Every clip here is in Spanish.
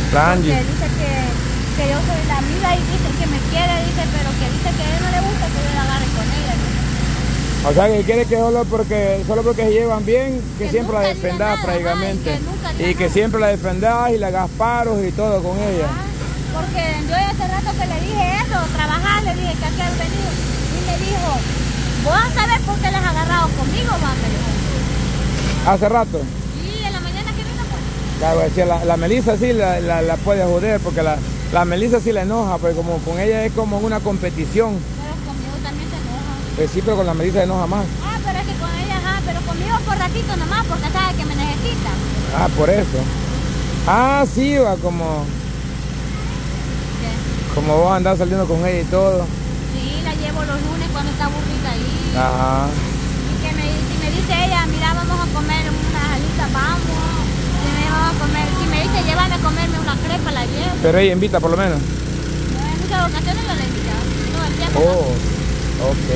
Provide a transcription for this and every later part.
La Angie. Porque dice que yo soy la amiga y dice que me quiere, dice, pero que dice que a él no le gusta que yo la agarre con ella. ¿No? O sea, que quiere que solo porque se llevan bien, que siempre la defendas prácticamente. Y que siempre la defendas y le hagas paros y todo con ella. Porque yo hace rato que le dije eso, trabajar, le dije que aquí has venido. Y me dijo, vos a saber por qué les has agarrado conmigo, va, me dijo. ¿Hace rato? Sí, en la mañana que vino, pues. Claro, decía, la Melissa sí la puede joder, porque la Melissa sí la enoja, pues como con ella es como una competición. Pero conmigo también se enoja. Pues sí, pero con la Melissa se enoja más. Ah, pero es que con ella, ajá, pero conmigo por ratito nomás, porque sabe que me necesita. Ah, por eso. Ah, sí, va, como vos andás saliendo con ella y todo. Sí, la llevo los lunes cuando está aburrida ahí. Ajá. Y que si me dice ella, mira, vamos a comer unas alitas, vamos. Si me dice, llévame a comerme una crepa, la llevo. Pero ella invita por lo menos. No, en muchas ocasiones yo la he invitado. Todo el tiempo. Oh, ok.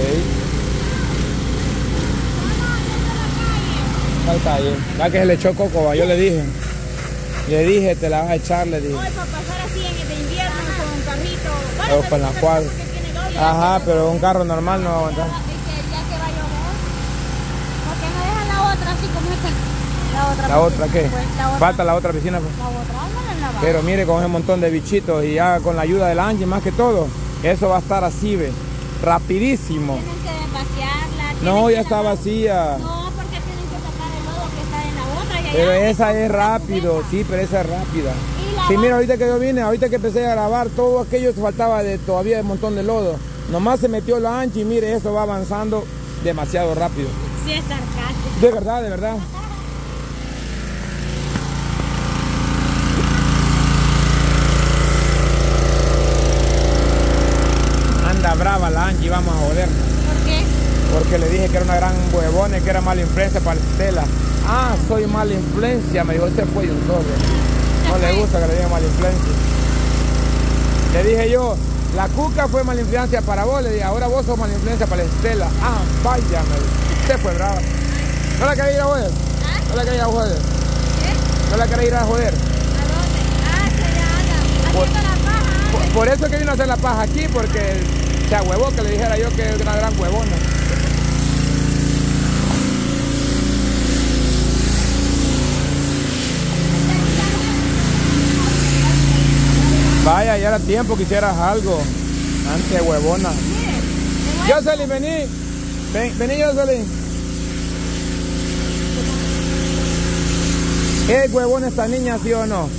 Ahí está bien. Va que se le echó coco, va. Yo le dije, te la vas a echar, le dije. Hoy para pasar así en el de invierno con un carrito. Bueno, O con la cual. Ajá, pero un carro normal no va a aguantar. Es que ya que va a llover, porque no dejan la otra así como esta. ¿La otra qué? Pues, la otra. Falta la otra piscina, pues. La otra no la lavamos. Pero mire, con ese montón de bichitos y ya con la ayuda de la Angie más que todo, eso va a estar así, ve, rapidísimo. Tienen que vaciarla. No, ya está vacía. No, porque tienen que sacar el lodo que está en la otra. Pero esa es rápido, sí, pero esa es rápida. Sí, mira, ahorita que yo vine, ahorita que empecé a grabar, todo aquello faltaba todavía un montón de lodo. Nomás se metió la Angie y mire, eso va avanzando demasiado rápido. Sí, es sarcástico. De verdad, de verdad. Anda brava la Angie, vamos a joder. ¿Por qué? Porque le dije que era una gran huevona y que era mala influencia para Estela. Ah, soy mala influencia, me dijo, ese fue un sobre. No le gusta que le diga mala influencia. Le dije yo, la Cuca fue mala influencia para vos, le dije, ahora vos sos mala influencia para Estela. Ah, vaya, me dijo. Se fue brava. ¿No la querés ir a joder? ¿No la querés ir a joder? ¿Qué? ¿No la querés ir a joder? ¿A dónde? Ah, que ya anda. Haciendo la paja. Por eso que vino a hacer la paja aquí, porque se ahuevó que le dijera yo que es una gran huevona. Vaya, ya era tiempo que hicieras algo. Antes huevona. Jocelyn, vení. Vení, Jocelyn. ¿Es huevona esta niña, sí o no?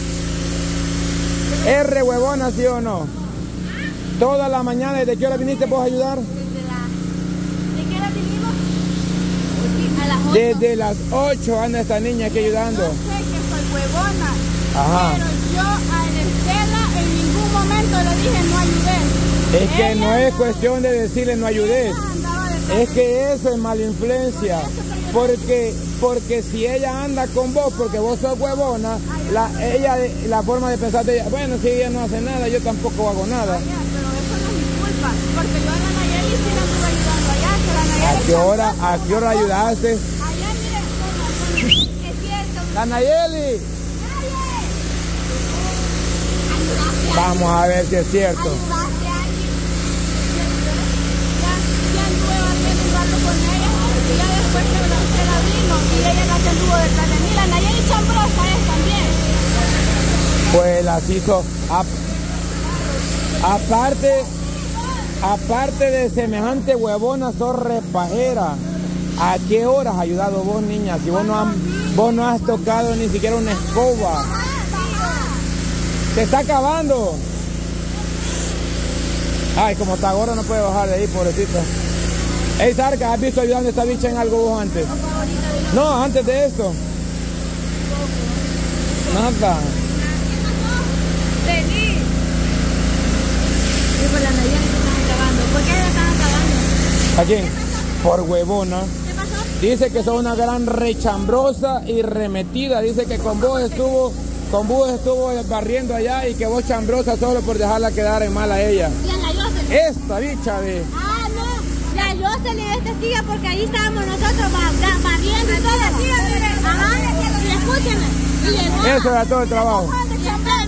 ¿Es re huevona, sí o no? Toda la mañana, ¿desde qué hora viniste vos a ayudar? ¿De qué hora vinimos? A las 8. Desde las 8 anda esta niña aquí ayudando. Yo sé que soy huevona. Ajá. Pero yo a Estela en ningún momento le dije no ayudé. Es que no es cuestión de decirle no ayudes. Es que eso es mala influencia. Porque si ella anda con vos, porque vos sos huevona, la forma de pensar de ella, bueno, si ella no hace nada, yo tampoco hago nada. Pero eso no es mi culpa. Porque yo a la Nayeli sí la estuve ayudando allá. Que la Nayeli ¿A qué hora ayudaste? allá, mire, es cierto. ¡La Nayeli! Vamos a ver si es cierto. Ayudaste a alguien. Ya anduve haciendo un rato con ella. Y ya después que la vino y ella la que anduvo detrás de mí. La Nayeli chambrosa es también. Pues las hizo. Aparte de semejante huevona, sos repajera. ¿A qué horas has ayudado vos, niña? Si vos no has tocado ni siquiera una escoba. Se está acabando. Ay, como está gorda no puede bajar de ahí, pobrecita. Ey, Sarca, ¿has visto ayudando a esta bicha en algo vos antes? No, antes de esto. Nada. Vení. Y por la Nayeli se están acabando. ¿Por qué la están acabando? ¿A quién? Por huevona. ¿Qué pasó? Dice que sos una gran rechambrosa y remetida. Dice que con vos estuvo barriendo allá y que vos chambrosa solo por dejarla quedar en mal a ella. Y a la Jocelyn. Esta bicha de... Ah, no. La Jocelyn es testiga porque ahí estábamos nosotros barriendo y todo. Ajá. Y escúchenme. Y llegó. Eso era todo el trabajo. Y entonces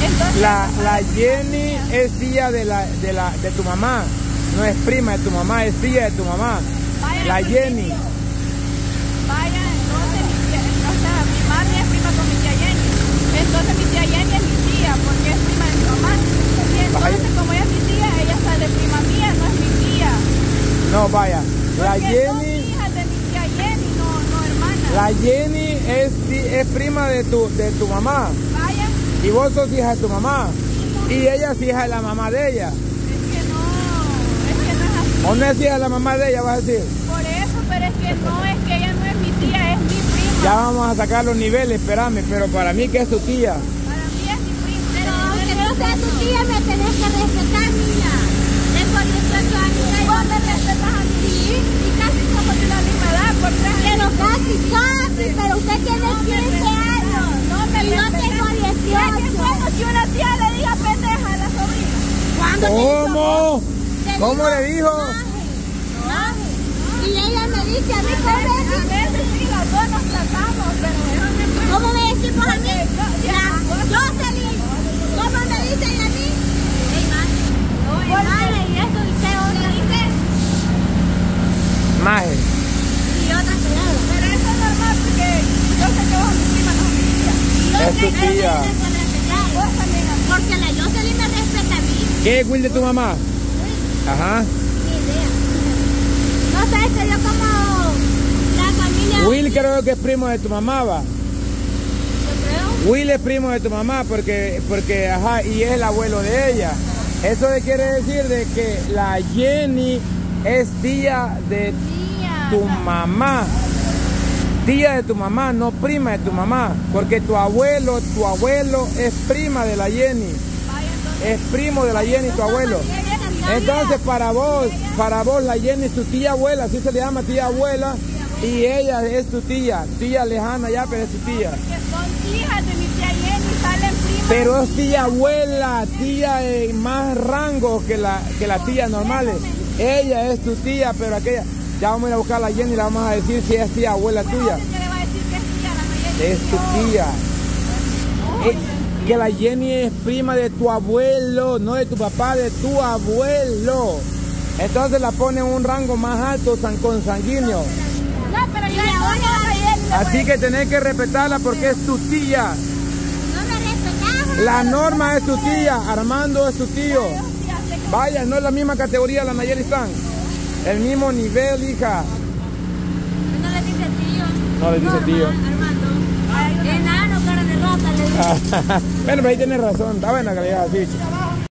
Entonces, La Jenny es tía de tu mamá. No es prima de tu mamá, es tía de tu mamá. vaya, La Jenny. Vaya, entonces o sea, mi mami es prima con mi tía Jenny. Entonces mi tía Jenny es mi tía porque es prima de mi mamá. Y entonces como ella es mi tía, ella está de prima mía, no es mi tía. No, vaya. La Porque son Jenny. hijas de mi tía Jenny, no hermanas. La Jenny es prima de tu mamá. Vaya, Y vos sos hija de tu mamá. Y ella es hija de la mamá de ella. es que no es así. ¿O no es hija de la mamá de ella, vas a decir? Por eso, pero es que ella no es mi tía, es mi prima. Ya vamos a sacar los niveles, espérame, pero para mí que es tu tía. Para mí es mi prima. Pero aunque no sea tu tía, me tenés que respetar, niña. Tengo 18 años. Vos me respetas a mí. Sí. Y casi somos de la misma edad, por 3 años. Pero casi, pero usted tiene 15 años. Y yo tengo 18. Bueno, si una tía le diga pendeja a la sobrina. ¿Cuándo te ¿Cómo? dijo? ¿Cómo le dijo? Maje. Y ella me dice a mí, A veces sí, las dos nos tratamos, pero déjame en paz. ¿cómo me decimos a mí? Ya, Jocelyn. ¿Cómo me dicen a mí? Ey, maje, y esto, y usted otra dice. Maje. Y otra palabra. Pero eso es normal porque yo sé que vos mi prima no sos mi tía. Es tu tía. Vos también a mí. Porque la Jocelyn me respeta a mí. ¿Qué es Will de tu mamá? Ajá. Ni idea. No sé, que yo como la familia. Will creo que es primo de tu mamá, va. Yo creo. Will es primo de tu mamá porque ajá, y es el abuelo de ella. Eso quiere decir de que la Jenny es tía de Tía. tu mamá. Tía de tu mamá, no prima de tu mamá. Porque tu abuelo es prima de la Jenny. Vaya, entonces. Es primo de la Jenny, tu abuelo. Entonces para vos la Jenny es tu tía abuela, así se le llama tía abuela. Y ella es tu tía lejana ya, pero es tu tía. Que son hijas de mi tía Jenny, salen primas. Pero es tía abuela, tía de más rango que la tía normales. Ella es tu tía, pero aquella, ya vamos a ir a buscar a la Jenny y le vamos a decir si es tía abuela tuya. ¿Qué le va a decir que es tía? La Jenny Es tu tía. Que la Jenny es prima de tu abuelo, no de tu papá, de tu abuelo. Entonces la pone en un rango más alto consanguíneo. No, pero yo ahora la Jenny. Así que tenés que respetarla porque es tu tía. No me respetás. La Norma es tu tía, Armando es tu tío. Vaya, no es la misma categoría la Nayeli San. El mismo nivel, hija. No le dice tío. No le dice tío. Armando. Enano, cara de rata, le dice. Bueno, pero ahí tienes razón. Está buena calidad así.